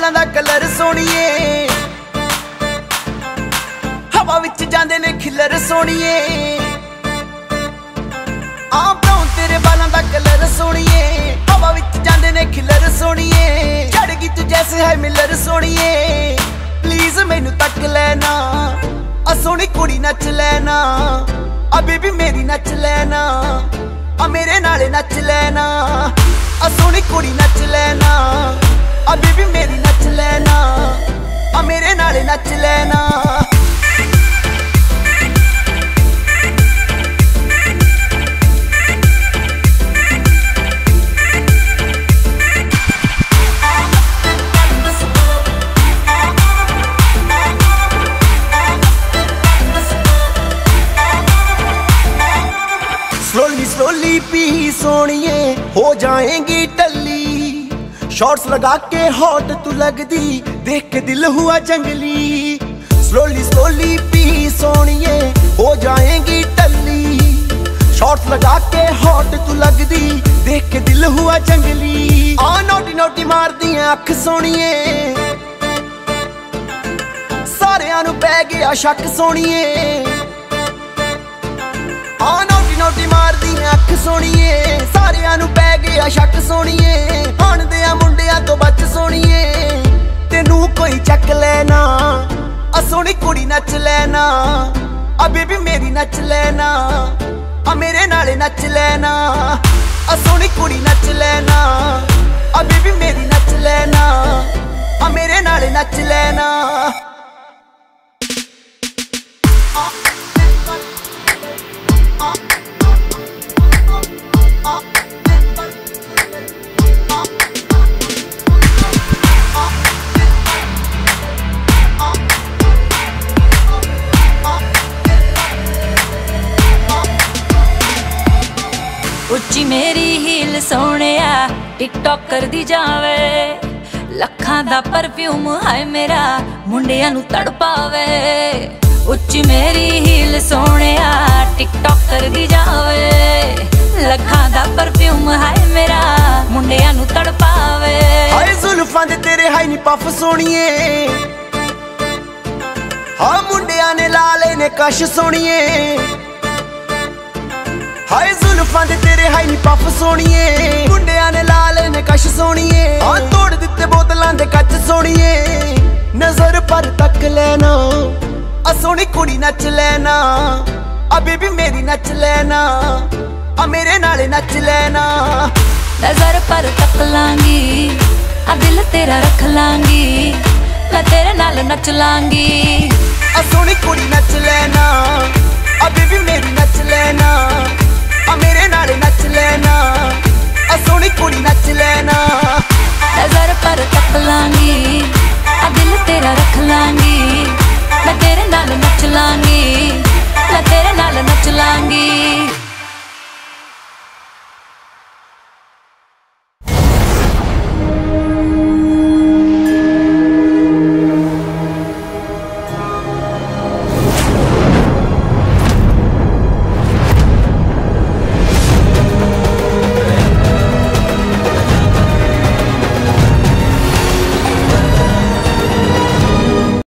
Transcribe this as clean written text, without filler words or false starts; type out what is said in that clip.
बालां दा कलर सोहणीए, हवा विच जांदे ने खिलर सोहणीए। आ ब्राउन तेरे बालां दा कलर सोहणीए, हवा विच जांदे ने खिलर सोहणीए। चढ़ गई तू जैसे है मिलर सोहणीए, प्लीज मैनू तक लेना, आ सोहनी कुड़ी नच लेना, आ बेबी मेरी नच लेना, आ मेरे नाले नच लेना, आ सोहनी कुड़ी नच लेना, आ बेबी मेरी नच लेना, आ मेरे नाले नच लेना। स्लोली स्लोली पी सोनिए, हो जाएंगी टल्ली। शॉर्ट्स लगा के हॉट तू लगदी, देख के दिल हुआ जंगली। स्लोली स्लोली पी सोनिए, हो जाएंगी टल्ली। शॉर्ट्स लगा के हॉट तू लगदी, देख के दिल हुआ जंगली। आ नोटी नोटी मार दी अख सोनिए, सारियां नू पै गया शक सोनिए। आ नोटी नोटी मार दी अख सोहणीए, सारियां नू पै गया शक सोहणीए। हुण दियां मुंडियां तो बच सोहणीए, तेनू कोई चक लेना, आ सोहनी कुड़ी नच लेना, आ बेबी मेरी नच लेना, आ मेरे नाले नच लेना, आ सोहनी कुड़ी नच लेना, आ बेबी मेरी नच लेना, आ मेरे नाले नच लेना। उच्ची मेरी हील सोहणिया, टिकटॉक कर दी जावे। लखां दा परफ्यूम हाय मेरा, मुंडियां नू तड़पावे। उच्ची मेरी हील सोहणिया, टिकटॉक कर दी जावे। लखां दा परफ्यूम हाय मेरा, मुंडियां नू तड़पावे। हाय जुल्फां दे तेरे हाय नी पफ सोहणीए, हाँ मुंडियां ने लाले ने कश सोहणीए। हाय जुल्फां दे तेरे हाय नी पफ सोहणीए, मुंडियां ने लाले ने कश सोहणीए। हाँ तोड़ दिते बोतलां दे कच सोहणीए, नजर पर तक लेना, आ सोहनी कुड़ी नच लेना, आ बेबी मेरी नच लेना, आ मेरे नाले नच लेना। नजर पर तक लांगी, आ दिल तेरा रख लांगी, मैं तेरे नाल नच लांगी। आ सोहनी कुड़ी नच लेना, आ बेबी मेरी नच लेना, आ मेरे नाले नच लेना, आ सोहनी कुड़ी नच लेना। नजर पर तक लांगी, आ दिल तेरा रख लांगी,